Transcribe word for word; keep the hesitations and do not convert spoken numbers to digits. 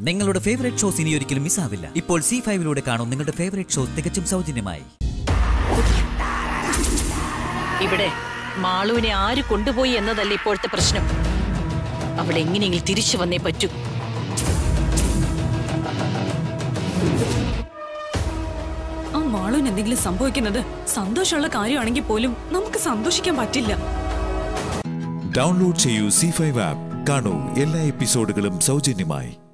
നിങ്ങളുടെ favourite shows ഇനി ഒരിക്കലും മിസ്സാവില്ല. ഇപ്പോൾ സി ഫൈവിലൂടെ കാണും നിങ്ങളുടെ ഫേവറേറ്റ് ഷോസ് തികച്ചും സൗജന്യമായി. ഇവിടെ മാളുവിനെ ആര് കൊണ്ടുപോയി എന്നതല്ല ഇപ്പോഴത്തെ പ്രശ്നം. അവിടെ എങ്ങനെയെങ്കിലും തിരിച്ചു വന്നേ പറ്റൂ. ആ മാളുവിന് എന്തെങ്കിലും സംഭവിക്കുന്നത് സന്തോഷമുള്ള കാര്യമാണെങ്കിൽ പോലും നമുക്ക് സന്തോഷിക്കാൻ പറ്റില്ല. ഡൗൺലോഡ് ചെയ്യൂ സി ഫൈവ് ആപ്പ്. കാണൂ എല്ലാ എപ്പിസോഡുകളും സൗജന്യമായി.